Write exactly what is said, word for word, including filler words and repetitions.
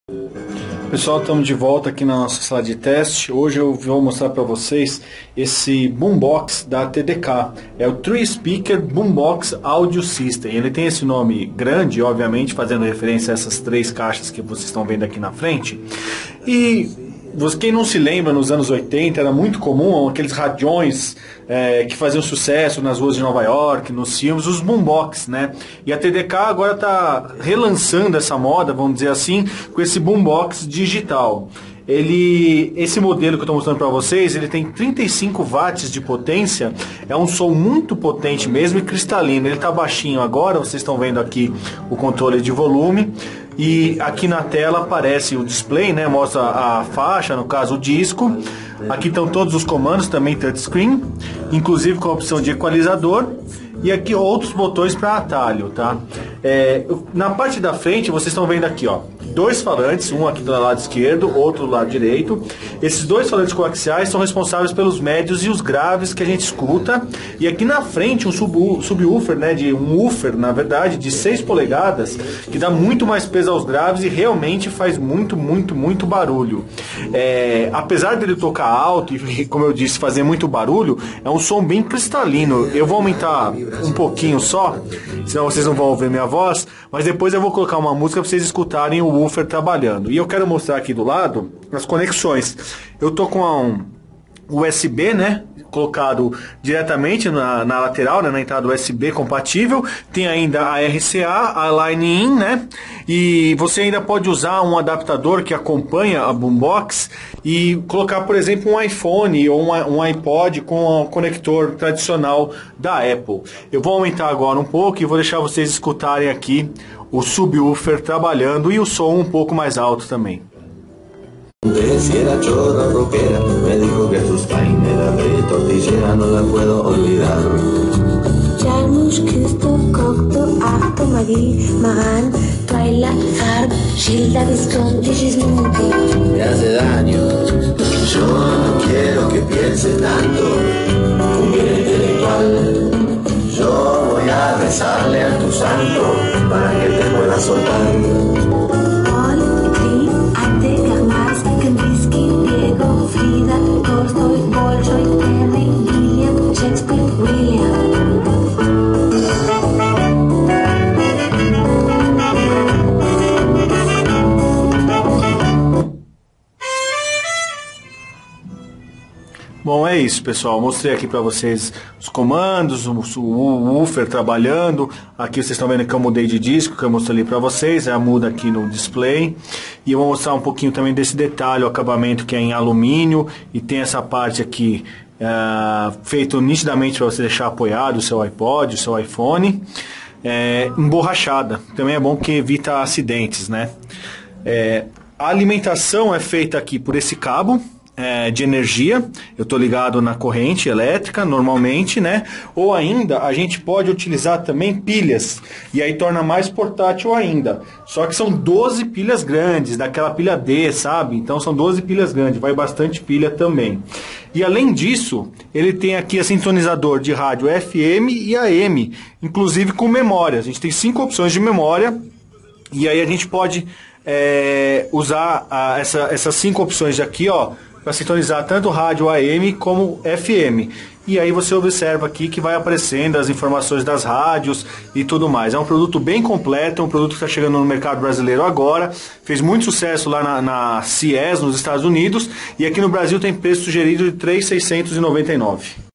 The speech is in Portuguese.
Pessoal, estamos de volta aqui na nossa sala de teste. Hoje eu vou mostrar para vocês esse boombox da T D K. É o Three Speaker Boombox Audio System. Ele tem esse nome grande, obviamente, fazendo referência a essas três caixas que vocês estão vendo aqui na frente. E quem não se lembra, nos anos oitenta era muito comum aqueles radiões é, que faziam sucesso nas ruas de Nova York, nos filmes, os boombox, né? E a T D K agora está relançando essa moda, vamos dizer assim, com esse boombox digital. Ele, esse modelo que eu estou mostrando para vocês, ele tem trinta e cinco watts de potência, é um som muito potente mesmo e cristalino. Ele está baixinho agora, vocês estão vendo aqui o controle de volume. E aqui na tela aparece o display, né? Mostra a faixa, no caso o disco. Aqui estão todos os comandos, também touchscreen, inclusive com a opção de equalizador. E aqui outros botões para atalho, tá? É, na parte da frente vocês estão vendo aqui, ó, dois falantes, um aqui do lado esquerdo, outro do lado direito. Esses dois falantes coaxiais são responsáveis pelos médios e os graves que a gente escuta. E aqui na frente um sub subwoofer, né, de um woofer, na verdade, de seis polegadas, que dá muito mais peso aos graves e realmente faz muito, muito, muito barulho. É, apesar dele tocar alto e, como eu disse, fazer muito barulho, é um som bem cristalino. Eu vou aumentar um pouquinho só, senão vocês não vão ouvir minha voz, mas depois eu vou colocar uma música para vocês escutarem o woofer trabalhando. E eu quero mostrar aqui do lado as conexões. Eu tô com um U S B, né, colocado diretamente na, na lateral, né, na entrada U S B compatível. Tem ainda a R C A, a Line In, né, e você ainda pode usar um adaptador que acompanha a boombox e colocar, por exemplo, um iPhone ou um, um iPod com o conector tradicional da Apple. Eu vou aumentar agora um pouco e vou deixar vocês escutarem aqui o subwoofer trabalhando e o som um pouco mais alto também. Si era chorra rockera, me dijo que sus paineras de tortillera no la puedo olvidar. Jarmusch, Christoph, Cocteau, Arto, Maggie, Maran, Twilight, Farb, Gilda, Visconti, Gismonti. Me hace daño, yo no quiero que pienses tanto, cumbia intelectual. Yo voy a rezarle a tu santo para que te pueda soltar. Bom, é isso, pessoal. Mostrei aqui para vocês os comandos, o, o woofer trabalhando. Aqui vocês estão vendo que eu mudei de disco, que eu mostrei ali para vocês. É a muda aqui no display. E eu vou mostrar um pouquinho também desse detalhe, o acabamento que é em alumínio. E tem essa parte aqui é, feito nitidamente para você deixar apoiado o seu iPod, o seu iPhone. É, emborrachada. Também é bom que evita acidentes, né? É, a alimentação é feita aqui por esse cabo de energia. Eu estou ligado na corrente elétrica normalmente, né? Ou ainda a gente pode utilizar também pilhas e aí torna mais portátil ainda. Só que são doze pilhas grandes, daquela pilha D, sabe? Então são doze pilhas grandes, vai bastante pilha também. E além disso, ele tem aqui a sintonizador de rádio F M e A M, inclusive com memória. A gente tem cinco opções de memória e aí a gente pode é, usar a, essa, essas cinco opções aqui, ó, para sintonizar tanto rádio A M como F M. E aí você observa aqui que vai aparecendo as informações das rádios e tudo mais. É um produto bem completo, é um produto que está chegando no mercado brasileiro agora. Fez muito sucesso lá na, na C E S, nos Estados Unidos. E aqui no Brasil tem preço sugerido de três mil seiscentos e noventa e nove reais.